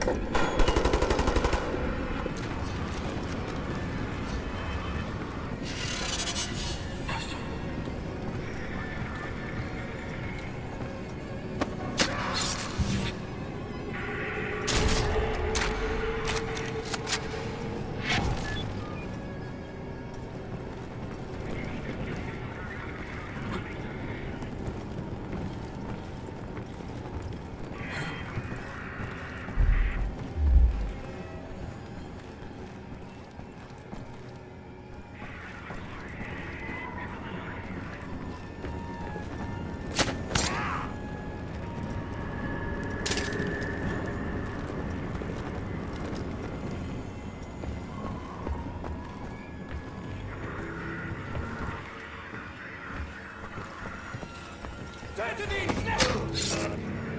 Tötet ihn! Schnell!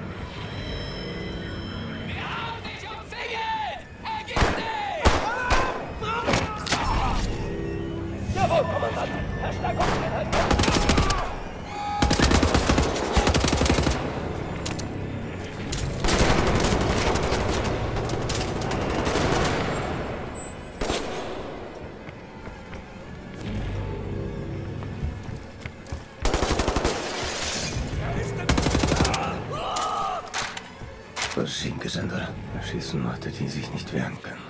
Wir haben dich umzingelt! Ergib dich! Jawohl, Kommandant! Verstärkung! Gesender. Erschießen Leute, die sich nicht wehren können.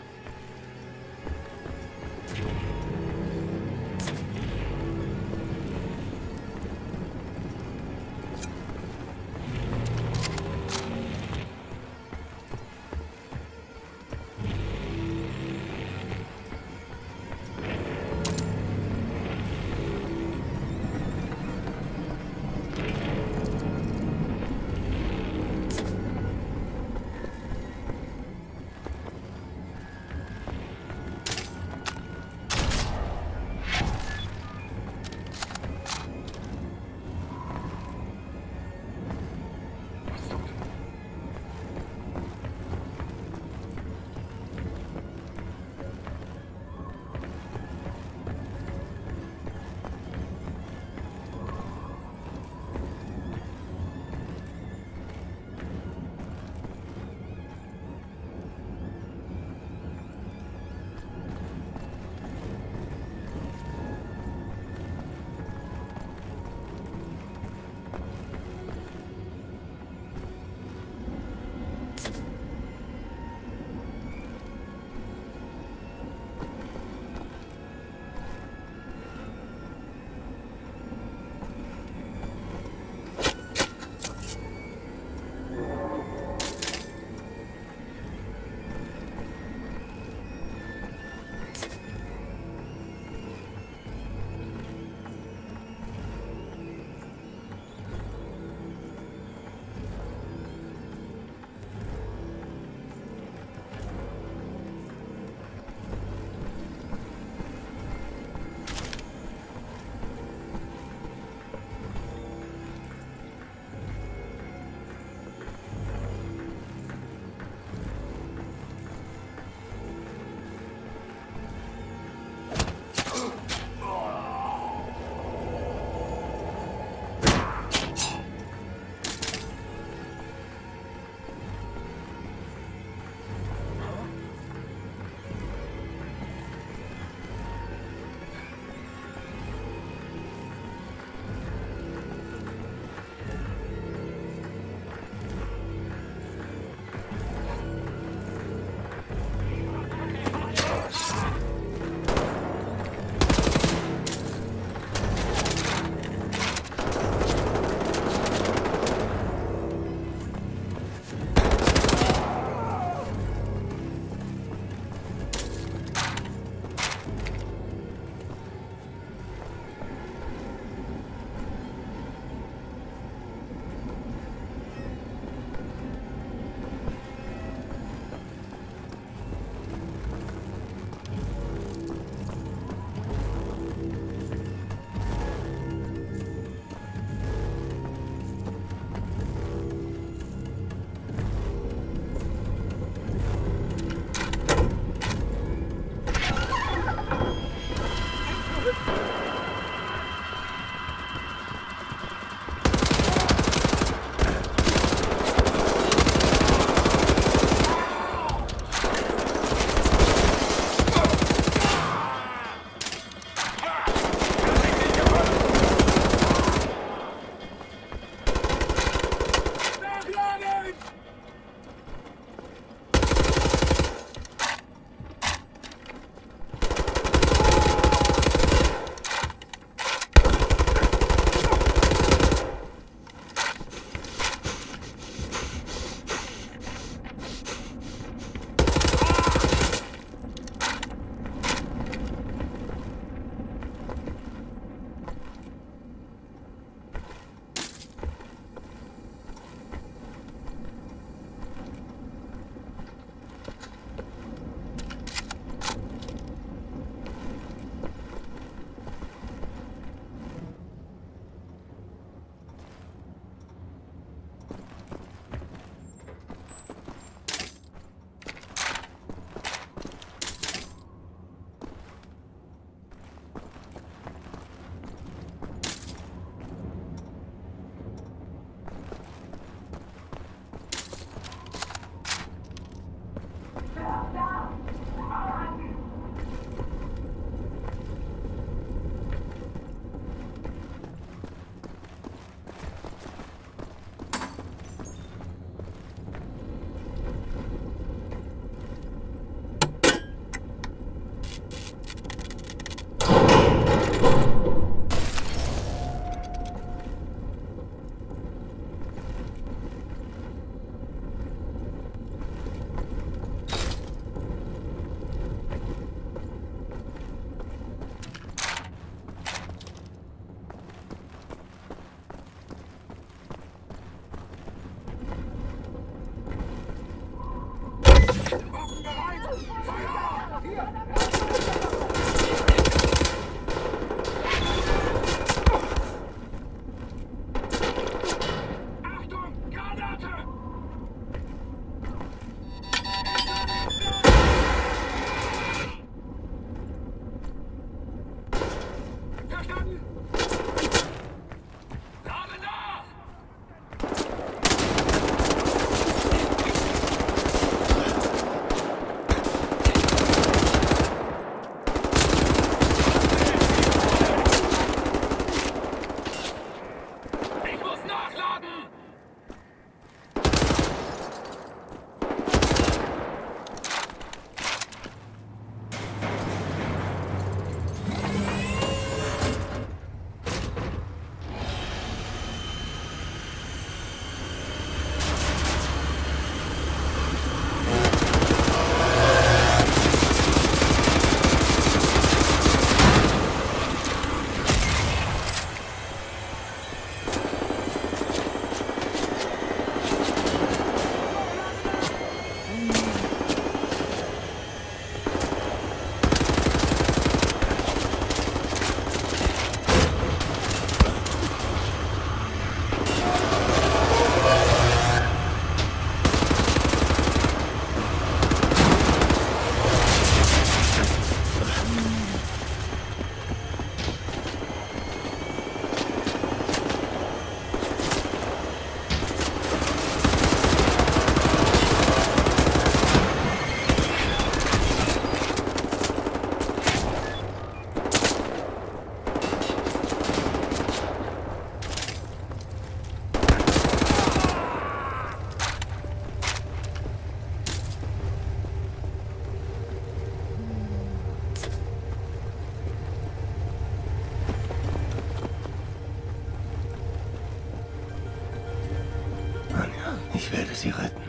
Ich werde sie retten.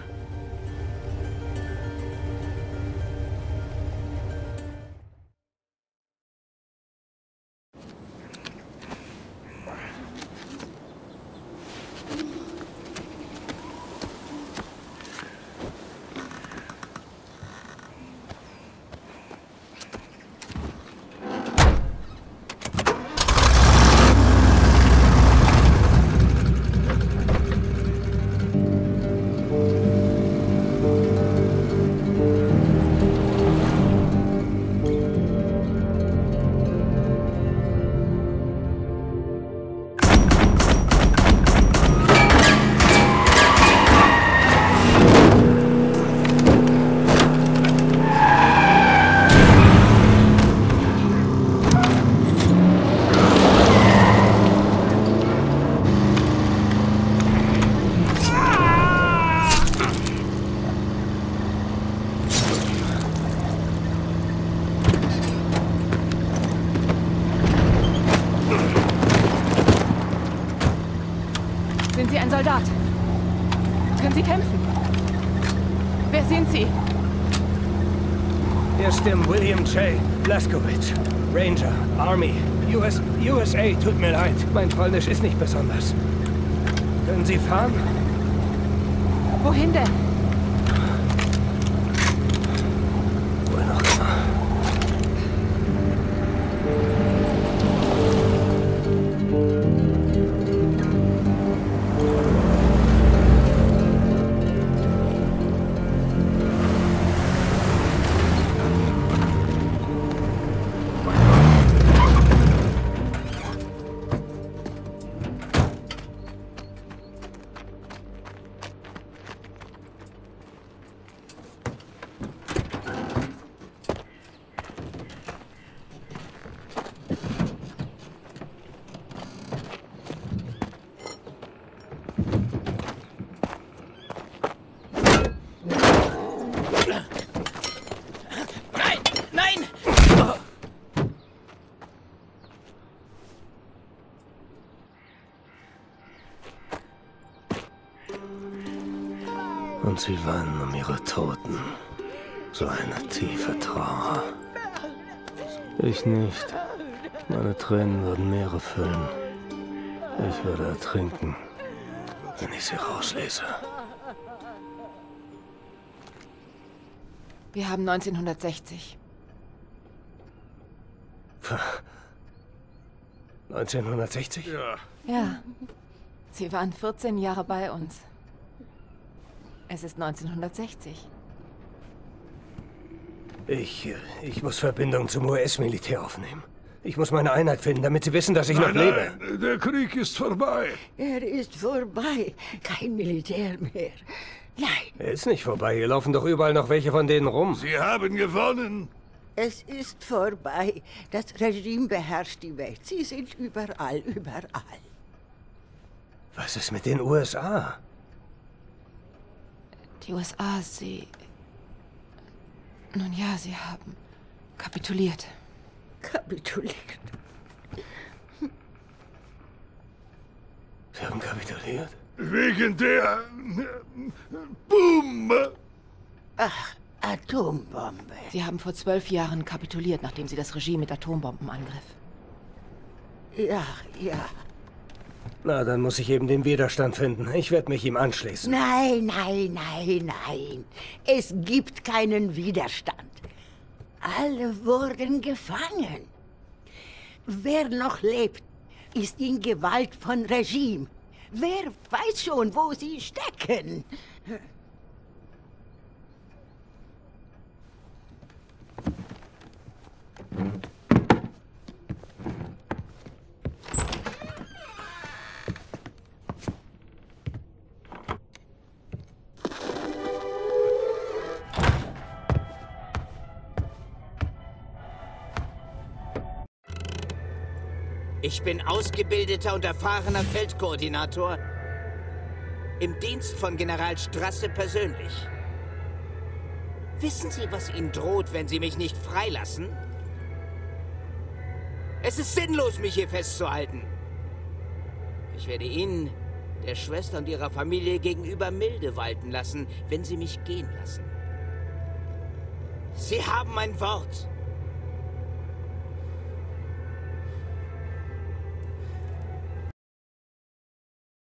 Sind Sie ein Soldat? Können Sie kämpfen? Wer sind Sie? Hier ist dem William J. Blaskowitz. Ranger, Army, USA. Tut mir leid, mein Polnisch ist nicht besonders. Können Sie fahren? Wohin denn? Wohl noch immer. Und sie weinen um ihre Toten. So eine tiefe Trauer. Ich nicht. Meine Tränen würden Meere füllen. Ich würde ertrinken, wenn ich sie rauslese. Wir haben 1960. 1960? Ja. Ja. Sie waren 14 Jahre bei uns. Es ist 1960. Ich muss Verbindung zum US-Militär aufnehmen. Ich muss meine Einheit finden, damit sie wissen, dass ich noch lebe. Nein, der Krieg ist vorbei. Er ist vorbei. Kein Militär mehr. Nein, Er ist nicht vorbei. Hier laufen doch überall noch welche von denen rum. Sie haben gewonnen. es ist vorbei. Das Regime beherrscht die Welt. Sie sind überall, überall. Was ist mit den USA? Die USA, Nun ja, sie haben kapituliert. Kapituliert. Sie haben kapituliert. Wegen der Bombe. Ach, Atombombe. Sie haben vor 12 Jahren kapituliert, nachdem sie das Regime mit Atombomben angriff. Ja, ja. Na, dann muss ich eben den Widerstand finden. Ich werde mich ihm anschließen. Nein, nein, nein, nein. Es gibt keinen Widerstand. Alle wurden gefangen. Wer noch lebt, ist in Gewalt von Regime. Wer weiß schon, wo sie stecken? Ich bin ausgebildeter und erfahrener Feldkoordinator im Dienst von General Strasse persönlich. Wissen Sie, was Ihnen droht, wenn Sie mich nicht freilassen? Es ist sinnlos, mich hier festzuhalten. Ich werde Ihnen, der Schwester und ihrer Familie gegenüber milde walten lassen, wenn Sie mich gehen lassen. Sie haben mein Wort.